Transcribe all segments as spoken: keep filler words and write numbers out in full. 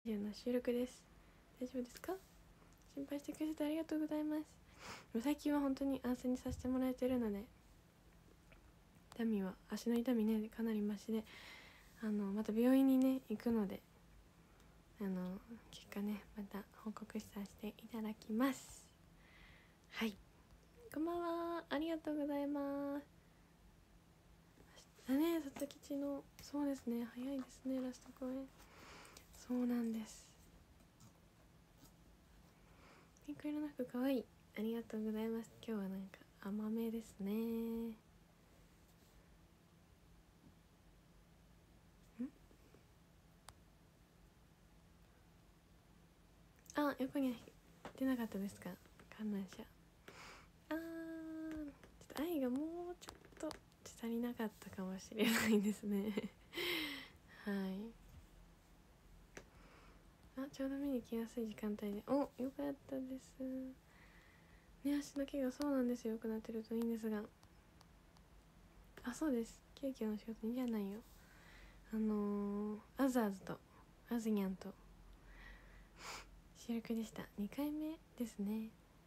ラジオの収録です。大丈夫ですか？心配してくれてありがとうございます。最近は本当に安静にさせてもらえてるので、痛みは足の痛みねかなりマシで、あのまた病院にね行くので、あの結果ねまた報告させていただきます。はい、こんばんは、ありがとうございます。明日ね、里吉のそうですね、早いですね、ラスト公演。そうなんです。ピンク色の服かわいい、ありがとうございます。今日はなんか甘めですね。んあ、横に出なかったですか、観覧車。あー、ちょっと愛がもうちょっと足りなかったかもしれないですねはい、あ、ちょうど見に来やすい時間帯で、お、よかったですね。足の毛がそうなんですよ、良くなってるといいんですが。あ、そうです、ケーキの仕事いいじゃないよ。あのー、アザーズとアズニャンと収録でした。にかいめですね。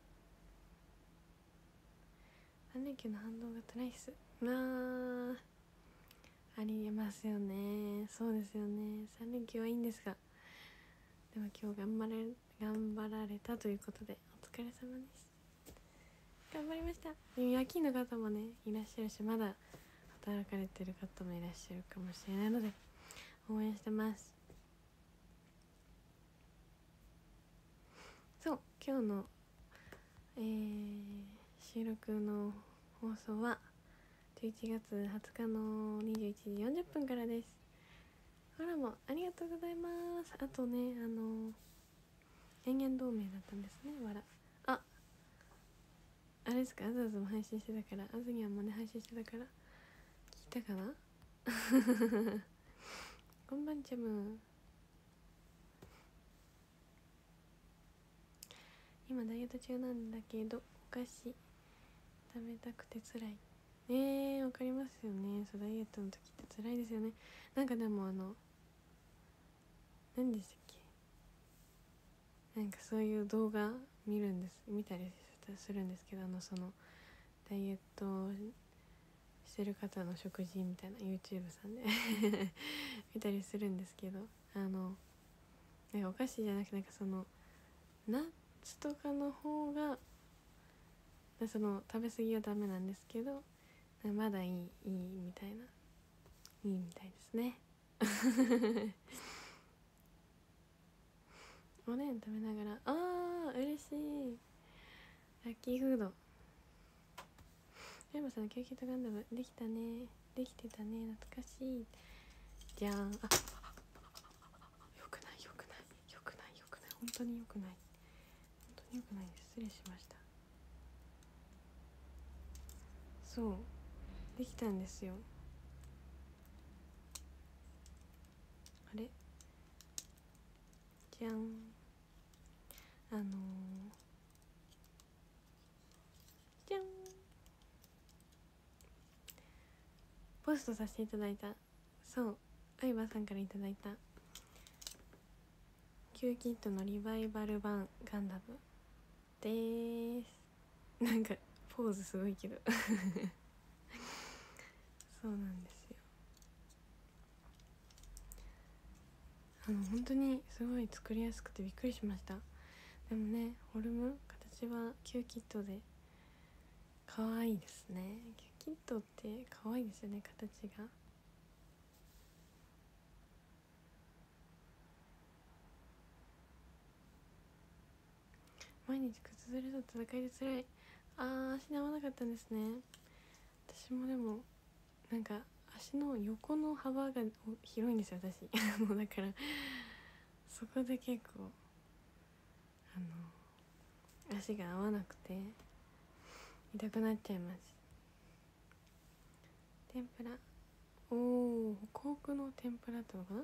さん連休の反動がトライス、まあありえますよね。そうですよね、さん連休はいいんですが、でも今日頑張れ頑張られたということでお疲れ様です。頑張りました。夜勤の方もねいらっしゃるし、まだ働かれてる方もいらっしゃるかもしれないので応援してます。そう、今日の、えー、収録の放送はじゅういちがつはつかのにじゅういちじよんじゅっぷんからです。ほらもありがとうございます。あとね、あの人間同盟だったんですね。わら、あ、あれですか、あずあずも配信してたから、あずにゃんもね配信してたから聞いたかなこんばんちゃむ。今ダイエット中なんだけどお菓子食べたくて辛い。えー、わかりますよね。そう、ダイエットの時って辛いですよね。なんかでもあの何でしたっけ、なんかそういう動画見るんです見たりするんですけど、あのそのダイエットしてる方の食事みたいな YouTube さんで見たりするんですけど、あのなんかお菓子じゃなくて、なんかそのナッツとかの方がその食べ過ぎはダメなんですけど、まだいいいいみたいな、いいみたいですねおでん食べながら、あー嬉しい、ラッキーフード。ヤマさんのキューキットガンダムできたね、できてたね、懐かしいじゃん。あ、よくないよくないよくないよくない、本当によくない、本当によくないです、失礼しました。そうできたんですよ。あれじゃん、あのー、じゃん、ポストさせていただいた、そう相葉さんからいただいたキューキットのリバイバル版ガンダムでーす。なんかポーズすごいけどそうなんですよ。あの本当にすごい作りやすくてびっくりしました。でもね、フォルム形はキューキットで可愛いですね。キューキットって可愛いですよね、形が。毎日靴ずれと戦いで辛い。あー、足に合わなかったんですね。私もでもなんか足の横の幅が広いんですよ、私もうだからそこで結構あの足が合わなくて痛くなっちゃいます。天ぷら、おお、ホクホクの天ぷらってのかな。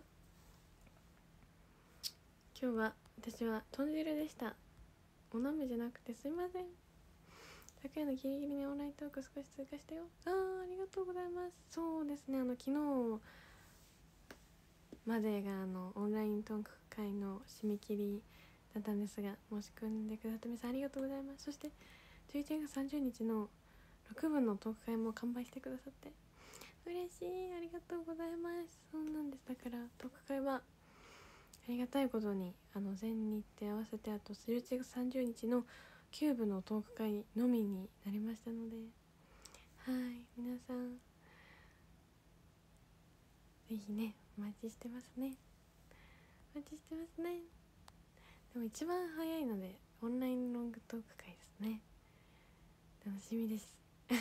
今日は私は豚汁でした。お鍋じゃなくてすいません。昨夜のギリギリにオンライントーク少し通過したよ。あー、ありがとうございます。そうですね、あの昨日までがあのオンライントーク会の締め切りだったんですが、申し込んでくださった皆さんありがとうございます。そしてじゅういちがつさんじゅうにちのろくぶんのトーク会も完売してくださって嬉しい、ありがとうございます。そうなんです。だからトーク会はありがたいことにあの全日程合わせてあとじゅういちがつさんじゅうにちのきゅうぶのトーク会のみになりましたので、はい皆さんぜひねお待ちしてますね。お待ちしてますね。でも一番早いのでオンラインロングトーク会ですね。楽しみです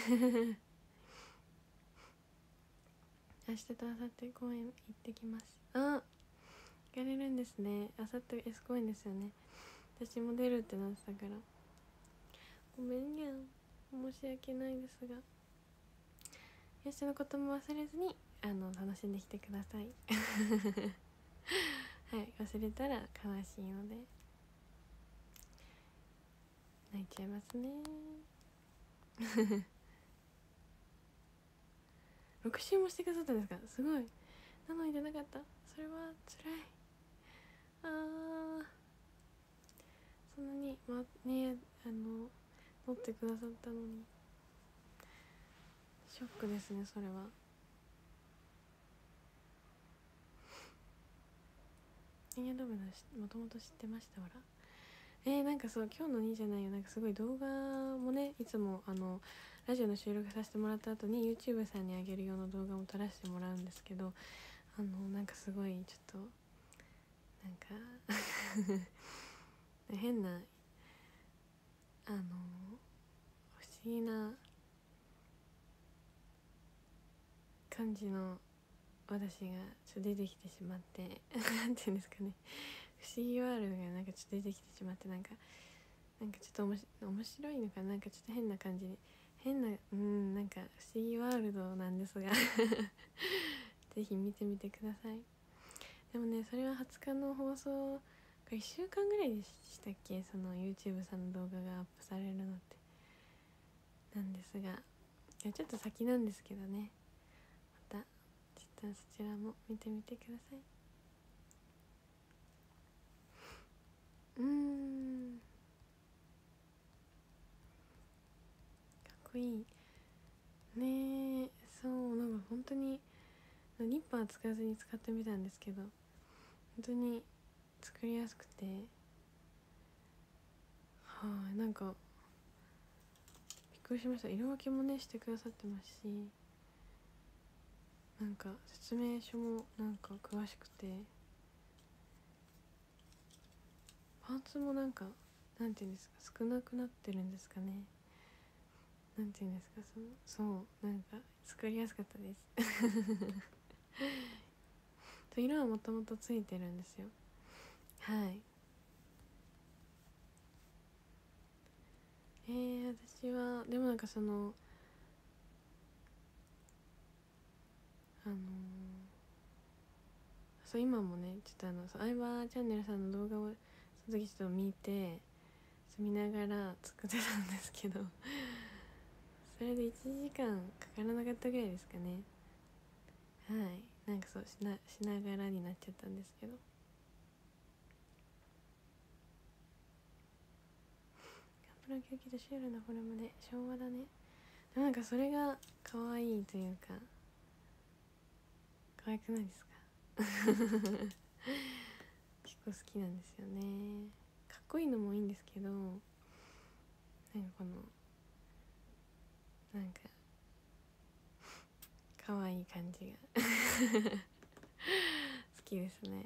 明日と明後日公園行ってきます。あ、行かれるんですね。明後日 S 公園ですよね。私も出るってなってたからごめんにゃん、申し訳ないですが、明日のことも忘れずにあの楽しんできてくださいはい、忘れたら悲しいので泣いちゃいますねろくしゅうもしてくださったんですか。すごい。なのに出なかった。それは辛い。あー、そんなにまねあの乗ってくださったのにショックですね。それはエンヤドブのもともと知ってましたわら。えー、なんかそう今日のにじゃないよ、なんかすごい動画もねいつもあのラジオの収録させてもらった後に YouTube さんにあげるような動画も撮らせてもらうんですけど、あのなんかすごいちょっとなんか変なあの不思議な感じの私がちょっと出てきてしまってなんていうんですかね、不思議ワールドがなんかちょっと出てきてしまって、なんかなんかちょっとおもし面白いのかな、なんかちょっと変な感じで変なうんなんか不思議ワールドなんですがぜひ見てみてください。でもねそれははつかの放送がいっしゅうかんぐらいでしたっけ、その YouTube さんの動画がアップされるのってなんですが、いやちょっと先なんですけどね、またちょっとそちらも見てみてください。うーんかっこいいねえ。そうなんか本当にニッパー使わずに使ってみたんですけど本当に作りやすくて、はい、なんかびっくりしました。色分けもねしてくださってますし、なんか説明書もなんか詳しくて、パーツもなんかなんていうんですか少なくなってるんですかね、なんていうんですか、そそうなんか作りやすかったです色はもともとついてるんですよ。はい。えー、私はでもなんかそのあのー、そう今もねちょっとあのそう相葉チャンネルさんの動画をその時ちょっと見て見ながら作ってたんですけどそれでいちじかんかからなかったぐらいですかね。はい、なんかそうしなしながらになっちゃったんですけど、ガンプラ狂気とシュールなフォルムで昭和だね。でもなんかそれが可愛いというか可愛くないですか結構好きなんですよね。かっこいいのもいいんですけど、なんかこのなんか可愛い感じが好きですね。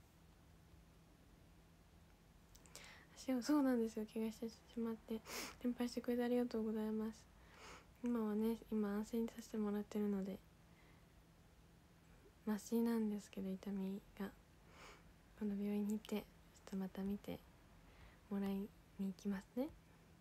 足をそうなんですよ、怪我してしまって心配してくれてありがとうございます。今はね今安静にさせてもらってるのでマシなんですけど、痛みが今度病院に行ってちょっとまた見てもらいに行きますね。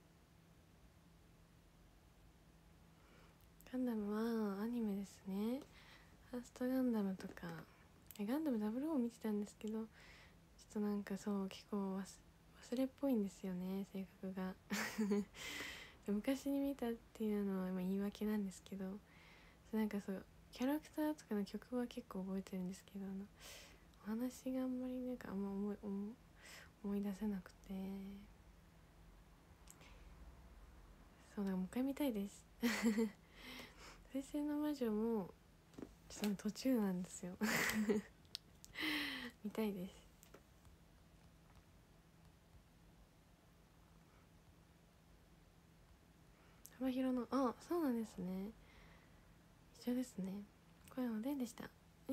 ガンダムはアニメですね。ファーストガンダムとかガンダムダブルオー見てたんですけど、ちょっとなんかそう結構忘忘れっぽいんですよね、性格が昔に見たっていうのは言い訳なんですけど、なんかそうキャラクターとかの曲は結構覚えてるんですけど、あの話があんまりなんかあんま思い思い出せなくて、そうだ、もう一回見たいです水星の魔女もちょっと途中なんですよ見たいです。幅広の、あ、そうなんですね、一緒ですね。声の例でした。えー、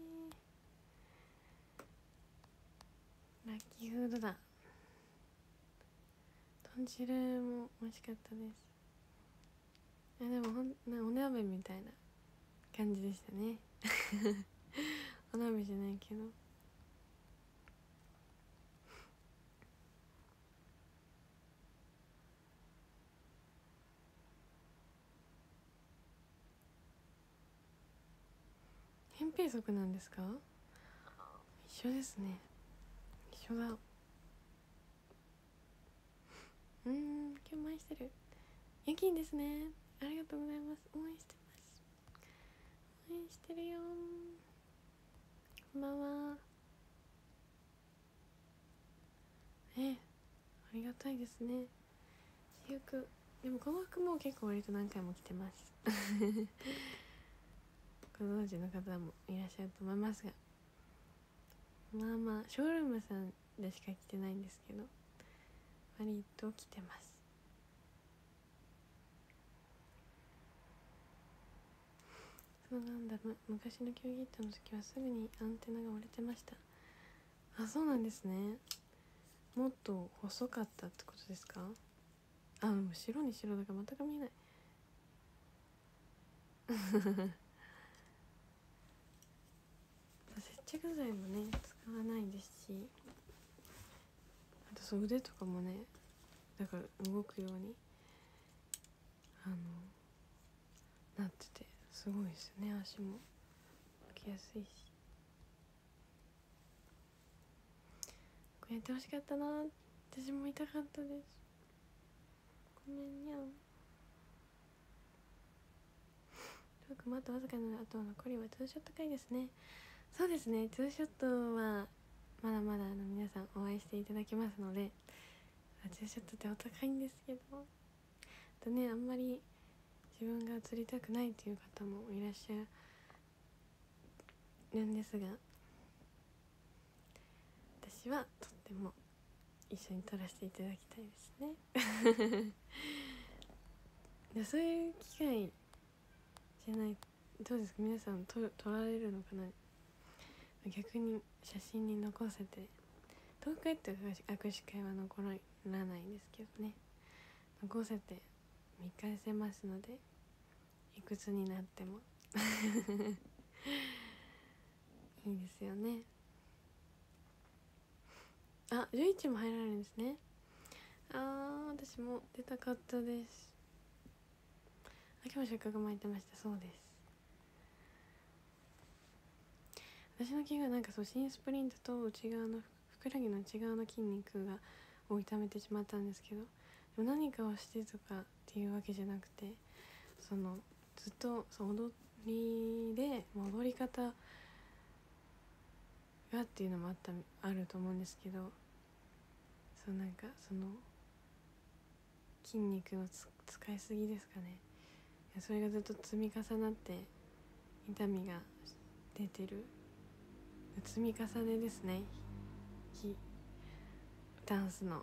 ラッキーフードだ。豚汁も美味しかったです。あ、でもほんなお鍋みたいな感じでしたねお鍋じゃないけど。扁平足なんですか？一緒ですね、一緒だ。うーん、今日も愛してるゆきんですね。ありがとうございます。応援してます。応援してるよ。こんばんは。え、ありがたいですね。私服、でもこの服も結構割と何回も着てますご存知の方もいらっしゃると思いますが、まあまあショールームさんでしか着てないんですけど、割と着てます。そうなんだ、む昔の競技ットの時はすぐにアンテナが折れてました。あ、そうなんですね。もっと細かったってことですか？あ、でも白に白だから全く見えない接着剤もね使わないですし、あとそう腕とかもね、だから動くようにあのなっててすごいですよね。足も動きやすいし、これやってほしかったな。私も痛かったです。ごめんにゃん。トークもあとわずかなので、あと残りはツーショット回ですね。そうですね、ツーショットはまだまだあの皆さんお会いしていただきますので、ツーショットってお高いんですけど、とね、あんまり自分が映りたくないという方もいらっしゃるんですが、私はとっても一緒に撮らせていただきたいですねで、そういう機会じゃない、どうですか皆さん、撮撮られるのかな。逆に写真に残せて、遠くへって握手会は残らないんですけどね、残せて見返せますので、いくつになってもいいですよね。あ、じゅういちも入られるんですね。あー、私も出たかったです。秋も出荷が巻いてました。そうです。私の気がなんかそう、新スプリントと内側のふくらはぎの内側の筋肉がを痛めてしまったんですけど、でも何かをしてとかっていうわけじゃなくて、そのずっとそう踊りで踊り方がっていうのもあったあると思うんですけど、そうなんかその筋肉のつ使いすぎですかね。それがずっと積み重なって痛みが出てる積み重ねですね。ダンスの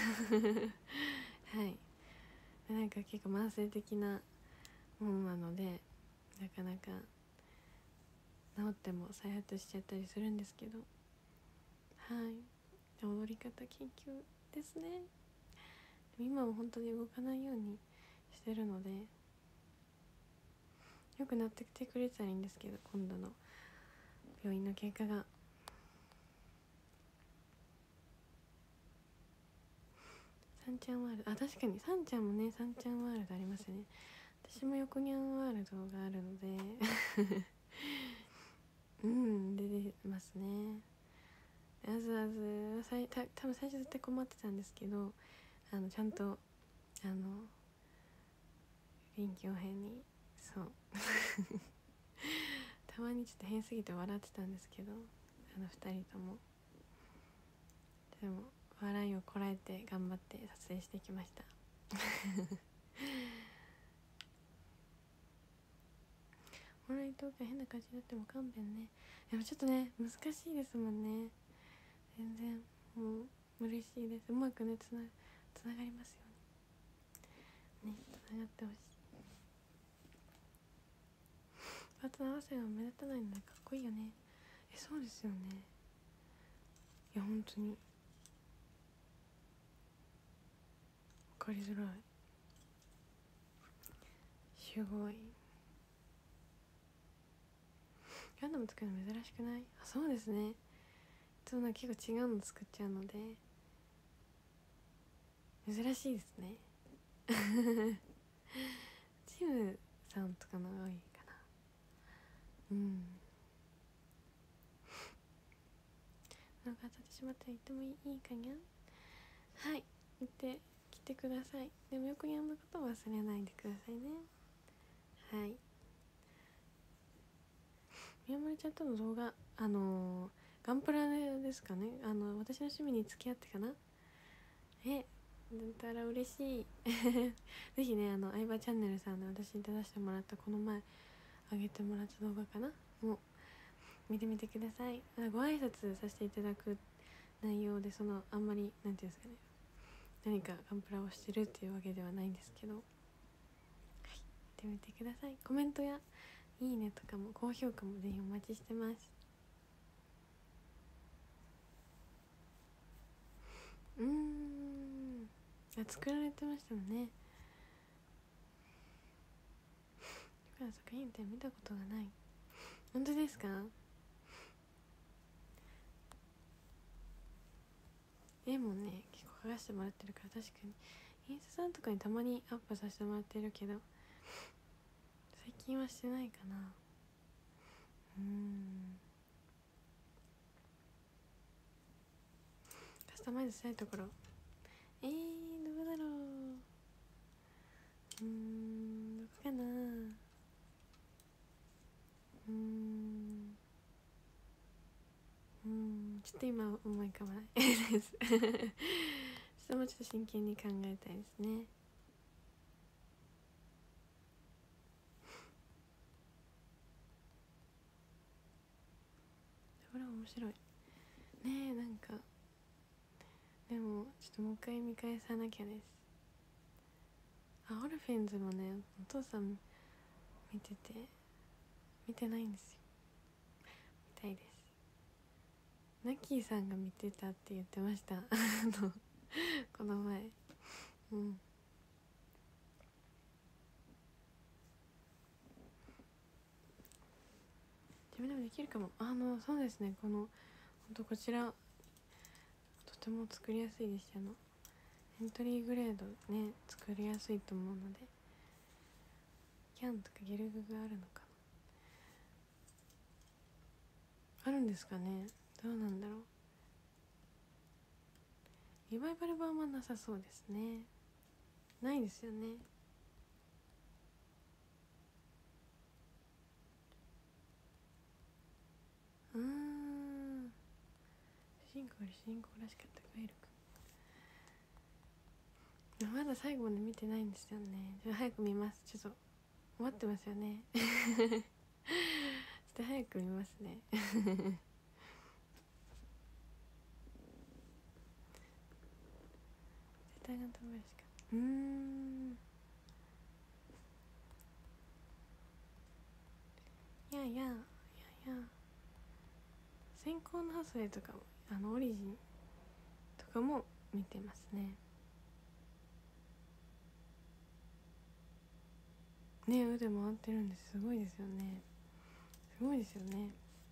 はいで、なんか結構慢性的なものなので、なかなか治っても再発しちゃったりするんですけど、はい踊り方研究ですね。今も本当に動かないようにしてるので、良くなってきてくれたらいいんですけど、今度の病院の結果が。サンちゃんワールド、あ、確かにサンちゃんもね、サンちゃんワールドありますね。私も横にゃんワールドがあるのでうん出てますね。あずあずさいた多分最初絶対困ってたんですけど、あのちゃんとあの臨機応変に、そうたまにちょっと変すぎて笑ってたんですけど、 あのふたりとも。でも笑いをこらえて頑張って撮影してきましたオンライントークが変な感じになっても勘弁ね。でもちょっとね難しいですもんね。全然もう嬉しいです。うまくねつなつながりますようにね。つながってほしい。パートナー合わせが目立たないのでかっこいいよね。えそうですよね。いや本当に分かりづらい。すごい。ランダム作るの珍しくない？あそうですね。いつもなんか結構違うの作っちゃうので珍しいですねチムさんとかのが多いかな。うんなんか当たってしまったら言ってもいいかにゃ。はい言ってきてください。でもよくやんのことを忘れないでくださいね。はい。宮森ちゃんとの動画あのー、ガンプラですかね。あの私の趣味に付き合ってかな。えだったら嬉しいぜひねあの相葉チャンネルさんで私に出させてもらったこの前あげてもらった動画かなもう見てみてください。ご挨拶させていただく内容でそのあんまりなんていうんですかね何かガンプラをしてるっていうわけではないんですけど、はい、見てみてください。コメントやいいねとかも高評価もぜひお待ちしてます。うーんあ作られてましたもんね。だから作品展見たことがない。本当ですか？絵もね結構描かせてもらってるから確かにインスタさんとかにたまにアップさせてもらってるけど最近はしてないかな。うーんカスタマイズしたいところえーどこだろう。うーんどこかな。うーんうーんちょっと今思い浮かばないですちょっともうちょっと真剣に考えたいですね。これ面白いねえ。なんかでもちょっともう一回見返さなきゃです。あオルフェンズもねお父さん見てて見てないんですよ。見たいです。ナッキーさんが見てたって言ってましたあのこの前うん自分でもできるかも。あのそうですねこのほんとこちらとても作りやすいです。あのエントリーグレードね作りやすいと思うのでキャンとかゲルグがあるのかな。あるんですかね。どうなんだろう。リバイバル版はなさそうですね。ないですよね。うーん主人公より主人公らしかったクエル君まだ最後まで見てないんですよね。ちょっと早く見ます。ちょっと終わってますよねちょっと早く見ますね絶対が食べるしかうーんいやいやいやいや先行のハスウェイとかもあのオリジンとかも見てますね。ね腕回ってるんです。すごいですよね。すごいですよね。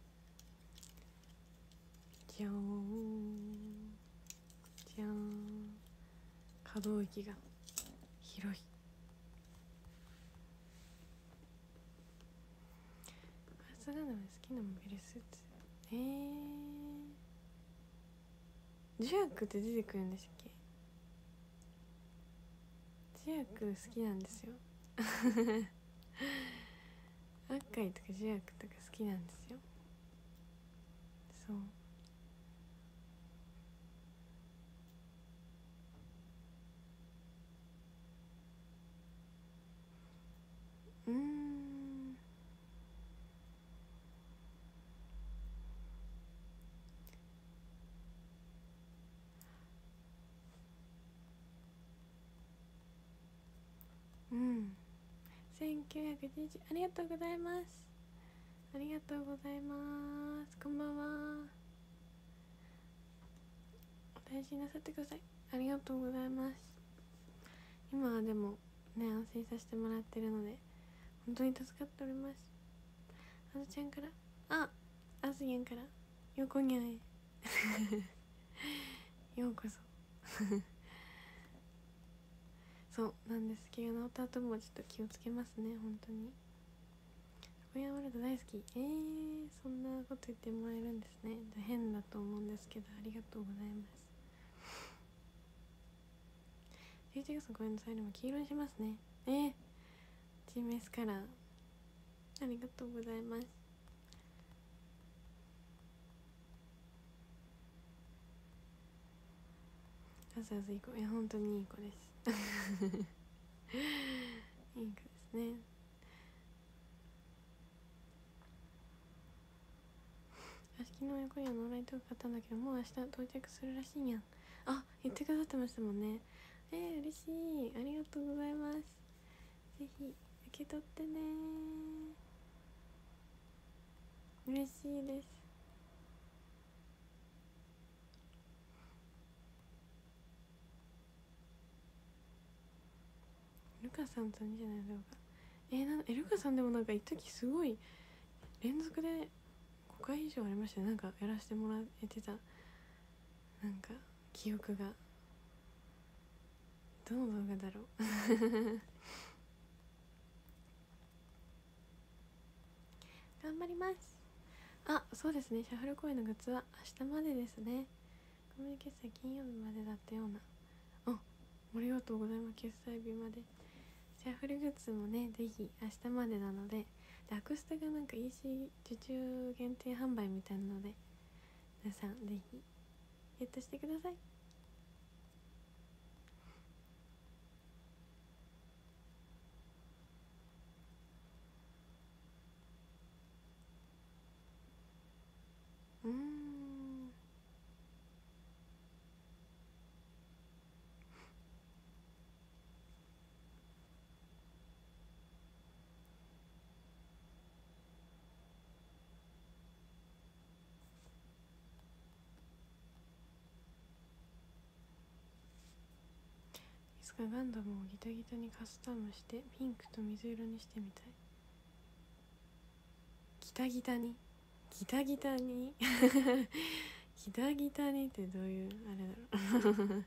じゃーんじゃーん可動域が広い。ファーストガンダム好きなモビルスーツえージュアクって出てくるんでしたっけ。ジュアク好きなんですよアッカイとかジュアクとか好きなんですよ。そうせんきゅうひゃくじゅういちありがとうございます。ありがとうございます。こんばんは。お大事になさってください。ありがとうございます。今はでもね安心させてもらってるので本当に助かっております。あずちゃんからああずげんからよこにゃえようこそそうなんです。気が治った後もちょっと気をつけますね本当に。小屋ワールド大好き。えー、そんなこと言ってもらえるんですね。変だと思うんですけどありがとうございます。じゅういちがつの公演の際にも黄色にしますね。えー、チーム S カラーありがとうございます。あずあずいい子。いや本当にいい子ですいい子ですね。昨日横にはノーライトが買ったんだけどもう明日到着するらしいやん。あ、言ってくださってましたもんね。えー、嬉しい。ありがとうございます。ぜひ受け取ってね。嬉しいです。ルカさんといいんじゃないだろうか。えー、なえルカさんでもなんか一時すごい連続でごかい以上ありましたね。なんかやらせてもらえてたなんか記憶が。どの動画だろう頑張ります。あ、そうですね。シャッフル公演のグッズは明日までですね。コミュニ決済金曜日までだったような。あ、ありがとうございます。決済日まで。シャッフルグッズもね、ぜひ明日までなので、でアクスタがなんか イーシー 受注限定販売みたいなので、皆さんぜひゲットしてください。うーん。いつかガンダムをギタギタにカスタムしてピンクと水色にしてみたい。ギタギタにギタギタにギタギタにってどういうあれだろうに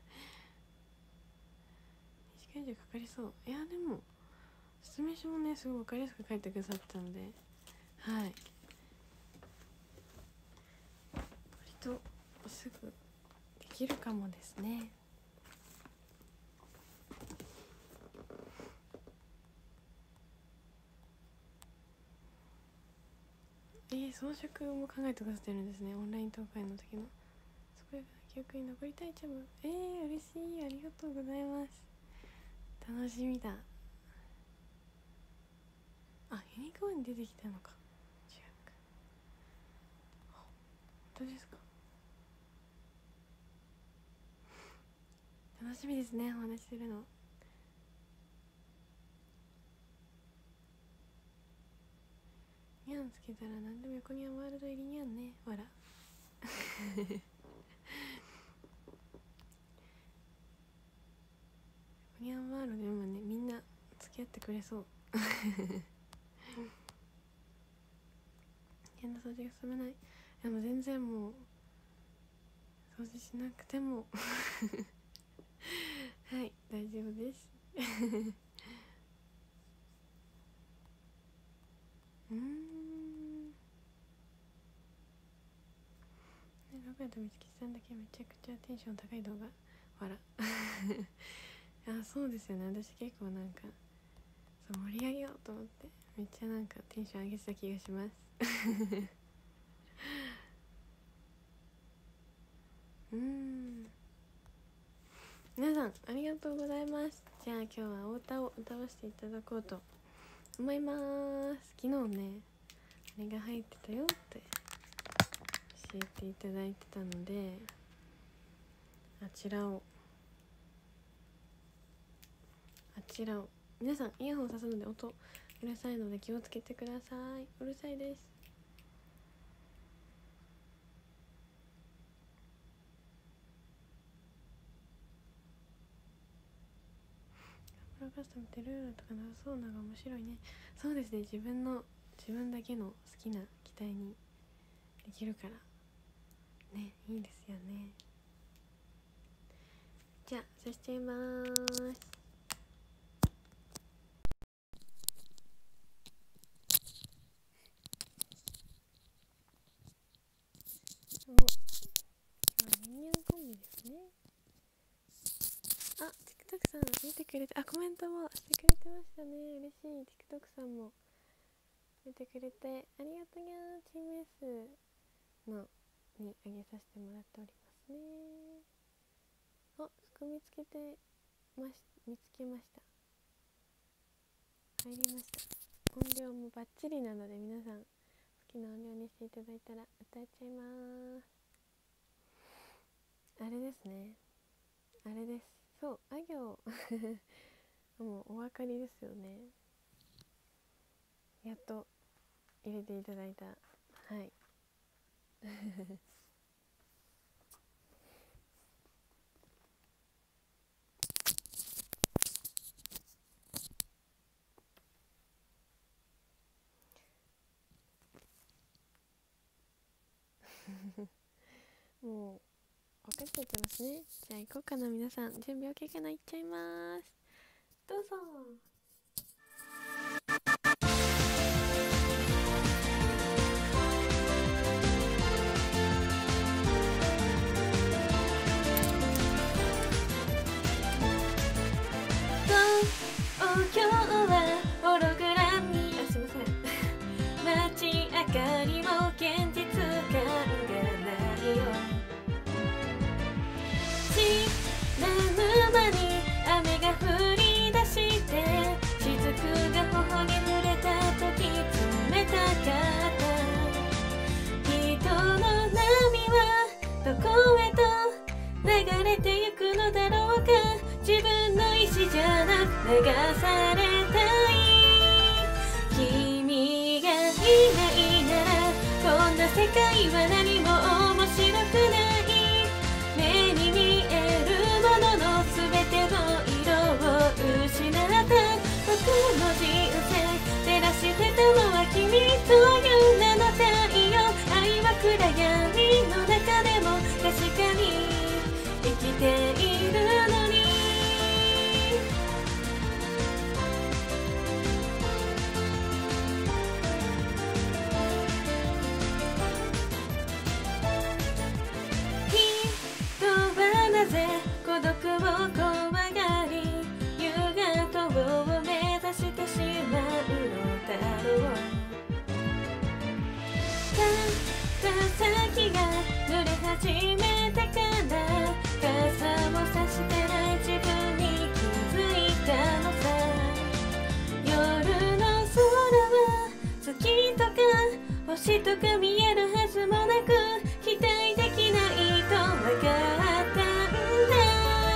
じかん以上かかりそう。いやでも説明書もねすごい分かりやすく書いてくださったので、はい、割とすぐできるかもですね。えー、装飾も考えてくださってるんですね。オンライン東海の時のそこが記憶に残りたいちゃぶ。えー、嬉しい。ありがとうございます。楽しみだ。あ、ユニコーンに出てきたのか。違うか。本当ですか。楽しみですね、お話しするの。ニャンつけたら何でも横にはワールド入りニャンね。わらニャンワールドでもねみんな付き合ってくれそう変な掃除が進めない。でも全然もう掃除しなくてもはい大丈夫ですうーん。ロカとみつきさんだけめちゃくちゃテンション高い動画わらあ、そうですよね。私結構なんかそう盛り上げようと思ってめっちゃなんかテンション上げてた気がしますうーん。皆さんありがとうございます。じゃあ今日はお歌を歌わせていただこうと思います。昨日ねあれが入ってたよって教えていただいてたので、あちらをあちらを皆さんイヤホンさすので音うるさいので気をつけてください。うるさいです。カスタムってルールとかなさそうなのが面白いね。そうですね、自分の自分だけの好きな機体にできるからね、いいですよね。じゃあ刺しちゃいまーす。お、今日はミニオンコンビですね。あ、TikTok さん見てくれて、あ、コメントもしてくれてましたね。嬉しい。 TikTok さんも見てくれてありがとうにゃー。チーム S のにあげさせてもらっておりますね。お、すく見つけてまし見つけました。入りました。音量もバッチリなので皆さん好きな音量にしていただいたら歌っちゃいまーす。あれですね、あれです。そう、あ行もうお分かりですよね。やっと入れていただいた。はいもう分かっちゃってますね。じゃあ行こうかな。皆さん準備 OK かな。行っちゃいます。どうぞ。今日はホログラムに、あ、すいません街明かりも現実感がないよ。知らぬ間に雨が降り出して雫が頬に触れた時冷たかった。人の波はどこへと流れてゆくのだろうか。自分の意志じゃなく流されたい。君がいないならこんな世界は何も面白くない。目に見えるものの全ての色を失った僕の人生。照らしてたのは君という名の太陽。愛は暗闇の中でも確かに生きているのに。人はなぜ孤独を怖がり夕方を目指してしまうのだろう。先が濡れ始めてから傘を差してない自分に気づいたのさ。夜の空は月とか星とか見えるはずもなく期待できないと分かったんだ。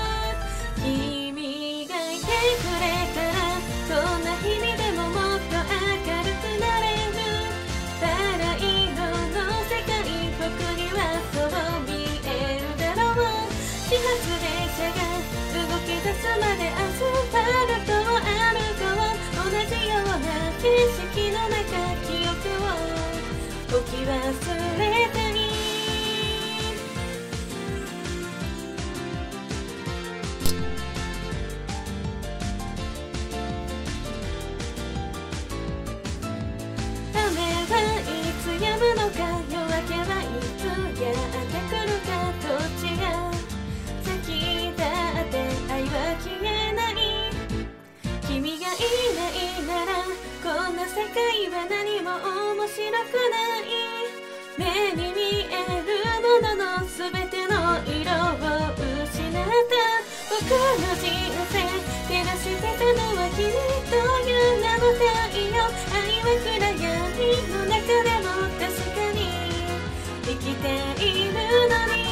君がいてくれたらこんな日々でももっと明るくなれる。バラ色の世界僕にはそう見えるだろう。始発電車が動き出すまでアスファルトを歩こう。同じような景色の中記憶を置き忘れたい。雨はいつ止むのか夜明けはいつやってくるか。どっちが先だって愛は消えない。君がいないならこんな世界は何も面白くない。目に見えるものの全ての色を失った僕の人生。照らしてたのは君という名の太陽。愛は暗闇の中でも確かに生きているのに。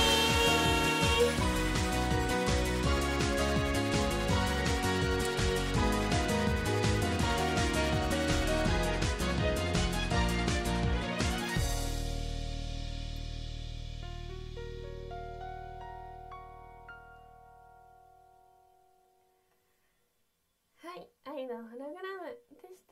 のホログラムでした。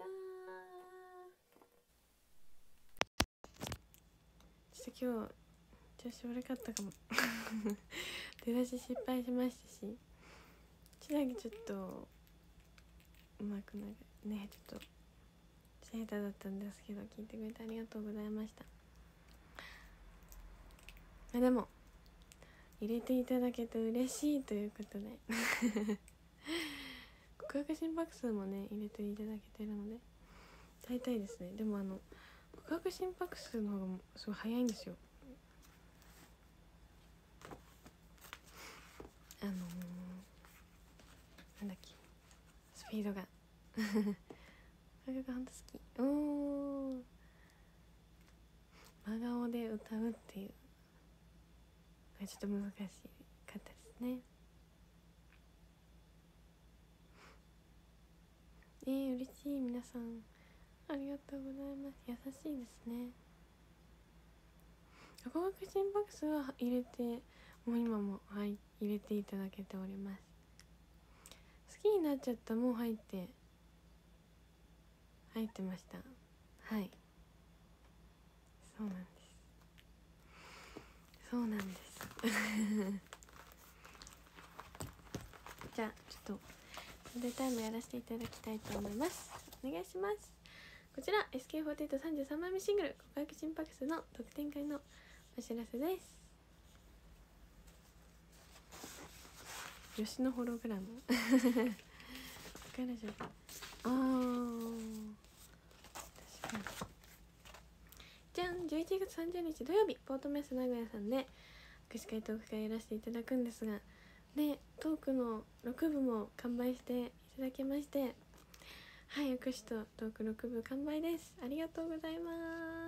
ちょっと今日調子悪かったかも出だし失敗しましたし、ちだけちょっとうまくなくね、ちょっと下手だったんですけど、聞いてくれてありがとうございました。あでも入れていただけて嬉しいということで告白心拍数もね入れていただけてるので大体ですね。でもあの告白心拍数の方がすごい早いんですよ。あのー、なんだっけ、スピードがこれがほんと好き。おー、真顔で歌うっていうちょっと難しかったですね。えー、嬉しい。皆さんありがとうございます。優しいですね。告白心拍数は入れてもう今も、はい、入れていただけております。好きになっちゃったもう入って入ってました。はい、そうなんですそうなんですじゃあちょっとサンデータイムやらせていただきたいと思います。お願いします。こちら エスケーフォーティーエイトさんじゅうさんまいめシングル告白心拍数の特典会のお知らせです。吉野ホログラムわかるじゃん。あー確かに。じゃん、じゅういちがつさんじゅうにち土曜日、ポートメス名古屋さんで握手会トーク会やらせていただくんですが、でトークのろくぶも完売していただきまして、はい、握手とトークろくぶ完売です。ありがとうございます。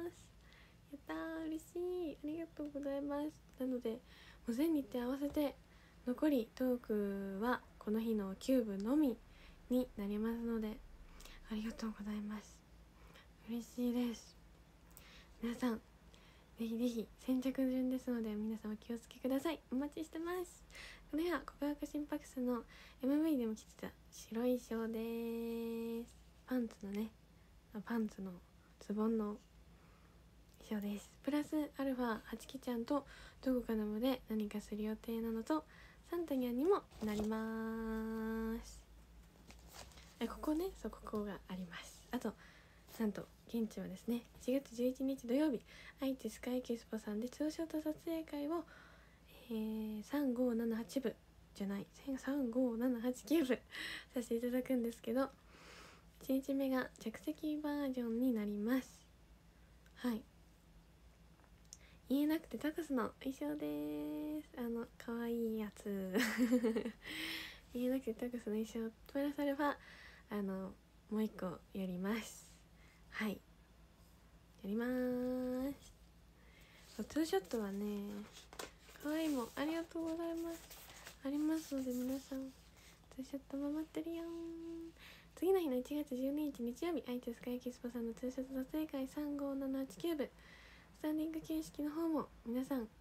やったー、嬉しい。ありがとうございます。なのでもう全日程合わせて残りトークはこの日のきゅうぶのみになりますので、ありがとうございます。嬉しいです。皆さんぜひぜひ先着順ですので皆さんお気をつけください。お待ちしてます。これは告白心拍数の エムブイ でも着てた白い衣装です。パンツのねパンツのズボンの衣装です。プラスアルファはちきちゃんとどこかの部で何かする予定なのとサンタニャンにもなります。えここね、そうここがあります。あとなんと現地はですねいちがつじゅういちにち土曜日愛知スカイキスポさんでツーショット撮影会を、えー、さんごーななはちぶじゃないさんごーななはちきゅうぶさせていただくんですけど、いちにちめが着席バージョンになります。はい、言えなくてタコスの衣装です。あのかわいいやつ言えなくてタコスの衣装プラスアルファあのもう一個やります。はい、やりまーす。ツーショットはねかわいいもんありがとうございますありますので皆さんツーショットも待ってるよー。次の日のいちがつじゅうににち日曜日愛知スカイキスポさんのツーショット撮影会さんごーななはちきゅうぶスタンディング形式の方も皆さん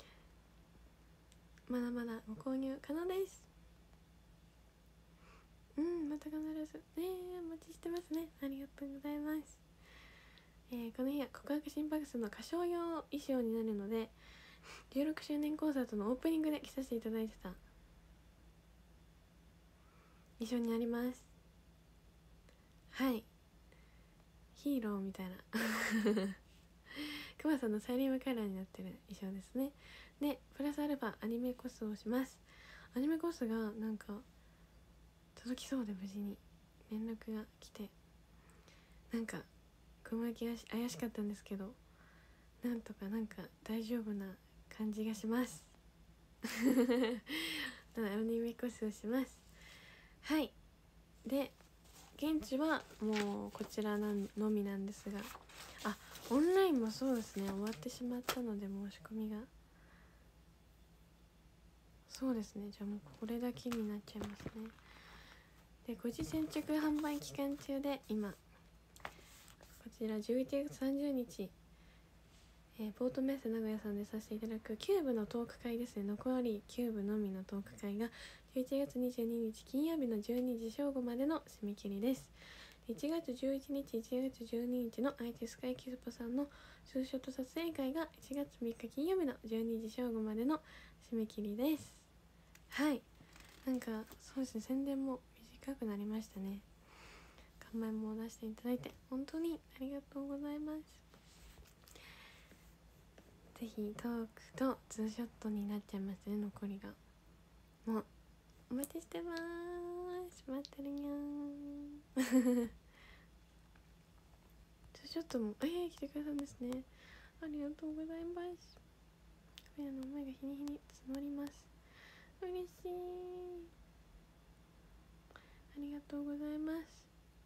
まだまだご購入可能です。うんまた必ずねお待ちしてますね。ありがとうございます。えー、この日は告白心拍数の歌唱用衣装になるのでじゅうろくしゅうねんコンサートのオープニングで着させていただいてた衣装になります。はい、ヒーローみたいなクマさんのサイリウムカラーになってる衣装ですね。でプラスアルファアニメコスをします。アニメコスがなんか届きそうで無事に連絡が来て、なんか雲行きが怪しかったんですけどなんとかなんか大丈夫な感じがしますアニメコスをします。はい、で現地はもうこちらのみなんですが、あオンラインもそうですね終わってしまったので申し込みがそうですね。じゃあもうこれだけになっちゃいますね。でご時先着販売期間中で今こちらじゅういちがつさんじゅうにちえー、ポートメッセ名古屋さんでさせていただくキューブのトーク会ですね。残りキューブのみのトーク会がじゅういちがつにじゅうににち金曜日のじゅうにじ正午までの締め切りです。いちがつじゅういちにちいちがつじゅうににちの愛知スカイキスポさんのツーショット撮影会がいちがつみっか金曜日のじゅうにじ正午までの締め切りです。はい、なんかそうですね、宣伝も短くなりましたね。看板も出していただいて本当にありがとうございます。ぜひトークとツーショットになっちゃいますね。残りがもうお待ちしてます。待ってるにゃーんツーショットもえー、来てくれたんですね。ありがとうございます。親の思いが日に日に募ります。嬉しい、ありがとうございます。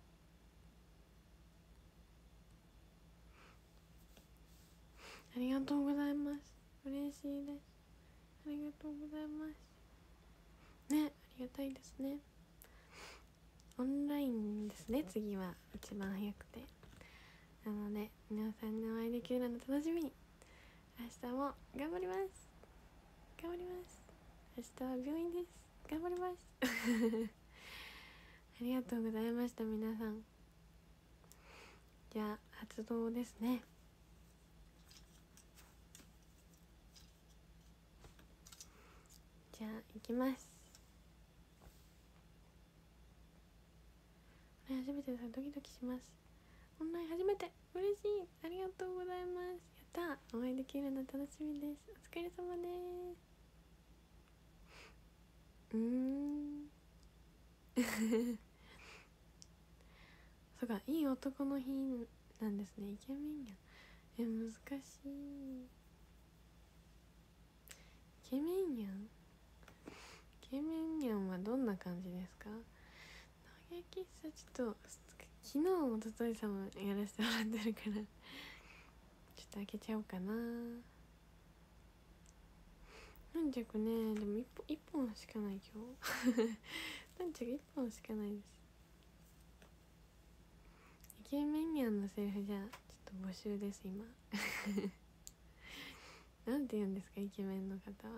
ありがとうございます。嬉しいです。ありがとうございますね。ありがたいですね。オンラインですね、次は一番早くて。なので皆さんにお会いできるの楽しみに明日も頑張ります。頑張ります。明日は病院です。頑張りますありがとうございました。皆さん、じゃあ発動ですね。じゃあ行きます。オンライン初めてだからドキドキします。オンライン初めて嬉しい、ありがとうございます。やった、お会いできるの楽しみです。お疲れ様です。うーんそうか、いい男の日なんですね。イケメンやん。え、難しい。イケメンやん。イケメンやんはどんな感じですか？投げ喫茶ちょっと昨日おとといさんもやらせてもらってるからちょっと開けちゃおうかな。何着ね、でも一本、一本しかない今日何着一本しかないです。イケメンやんのセリフじゃちょっと募集です今なんて言うんですか、イケメンの方は。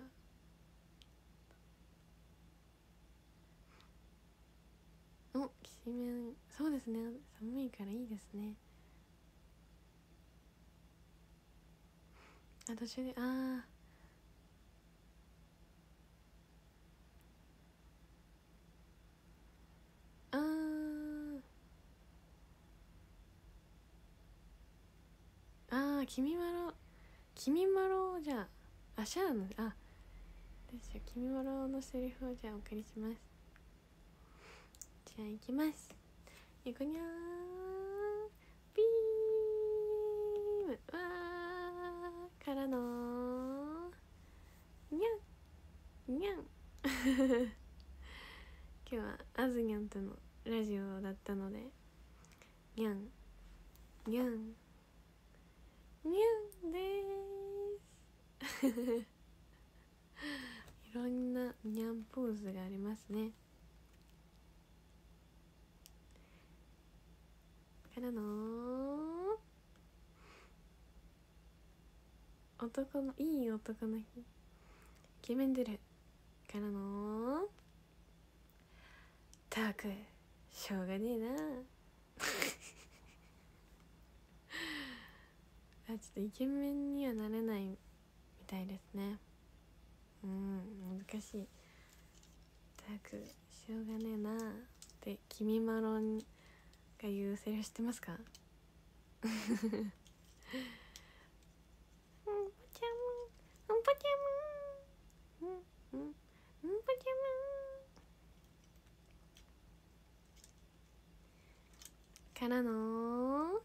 お、きしめん、そうですね、寒いからいいですね。あ、途中で、あーあーあー、君まろ君まろじゃあ、あ、シャアの、あ、ですよ、君まろのセリフをじゃあお借りします。じゃあ行きます。いくにゃー、ピームわーからのにゃんにゃん今日はあずにゃんとのラジオだったので、にゃんにゃんにゃんでーすいろんなにゃんポーズがありますね。からの男のいい男の日、イケメン出るからのたくしょうがねえなあ、ちょっとイケメンにはなれないみたいですね。うん、難しい。たくしょうがねえなって君まろんが言うセリフ知ってますかうんぽちゃん、うんぽちゃん、うんうんうんぽちゃんからの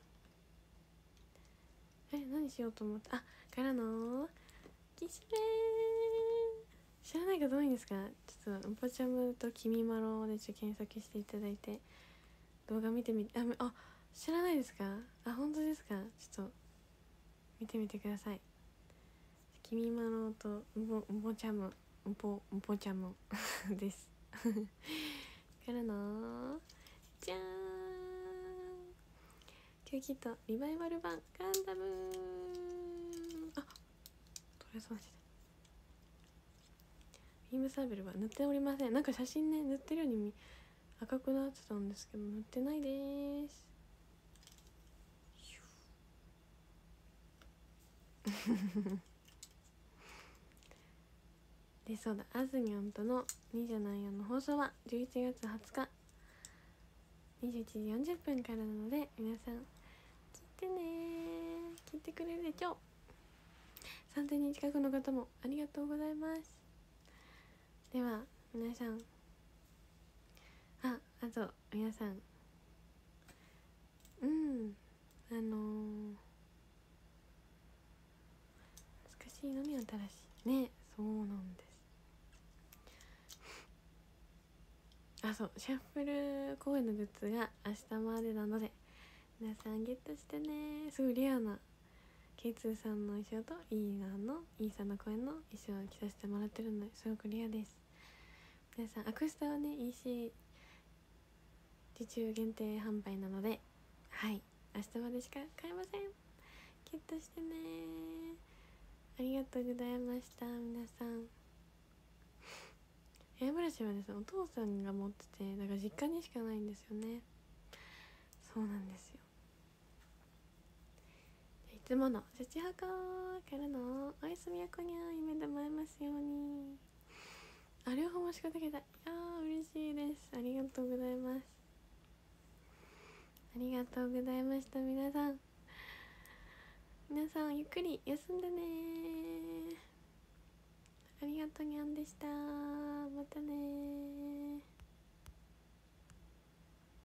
え、何しようと思った、あ、からのキスレー、知らない方多いんですか？ちょっとうんぽちゃむときみまろでちょっと検索していただいて動画見てみて、あ、あ、知らないですか？あ、本当ですか？ちょっと見てみてください。きみまろとうんぽうんぽちゃむうんぽうんぽちゃむですからのじゃーん、キューキットリバイバル版ガンダムれそうです。ビームサーベルは塗っておりません。なんか写真ね塗ってるように見赤くなってたんですけど塗ってないです。でそうだ、あずにょんとのにじゅうなんよんの放送はじゅういちがつはつかにじゅういちじよんじゅっぷんからなので、皆さん聞いてねー。聞いてくれるでしょう。さんぜんにん近くの方もありがとうございます。では皆さん、ああと皆さん、うんあのー、懐かしいのみ新しいね。そうなんです。あ、そう、シャッフル公演のグッズが明日までなので皆さんゲットしてね。すごいレアな ケーツー さんの衣装とイーナのイーさんの公演の衣装を着させてもらってるのですごくレアです。皆さんアクスタはね イーシー 受注限定販売なので、はい明日までしか買えません。ゲットしてね。ありがとうございました。皆さん、ヘアブラシはですねお父さんが持ってて、だから実家にしかないんですよね。そうなんですよ。いつものシャチハカからのおやすみやこにゃ夢でも会えますように。あ、両方もしかできた。いやー嬉しいです。ありがとうございます。ありがとうございました。皆さん皆さんゆっくり休んでね。ありがとうにゃんでした。またね。